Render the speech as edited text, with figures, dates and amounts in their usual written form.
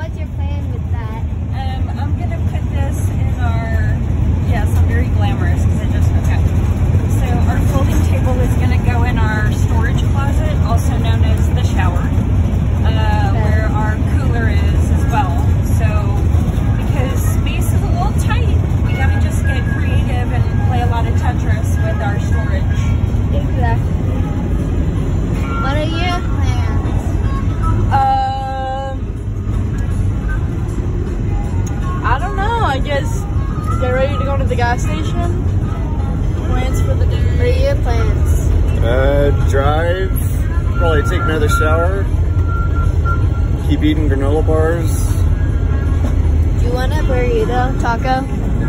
what's your plan with that? I'm gonna put this in our, yes, I'm very glamorous because I just, okay. So our folding table is gonna go in our storage closet, also known as the shower, where our cooler is as well. So, because space is a little tight, we gotta just get creative and play a lot of Tetris with our storage. Exactly. What are your plans? I don't know. I guess get ready to go to the gas station. Plans for the day. What are your plans? Drive. Probably take another shower. Keep eating granola bars. Do you want a burrito, taco?